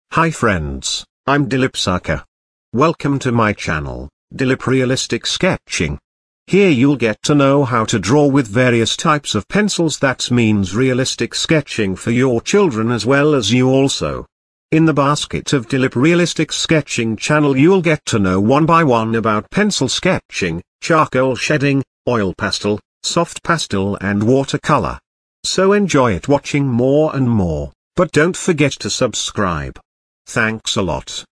Hi friends, I'm Dilip Sarkar. Welcome to my channel, Dilip Realistic Sketching. Here you'll get to know how to draw with various types of pencils. That means realistic sketching for your children as well as you also. In the basket of Dilip Realistic Sketching channel you'll get to know one by one about pencil sketching, charcoal shedding, oil pastel, soft pastel and watercolor. So enjoy it watching more and more, but don't forget to subscribe. Thanks a lot.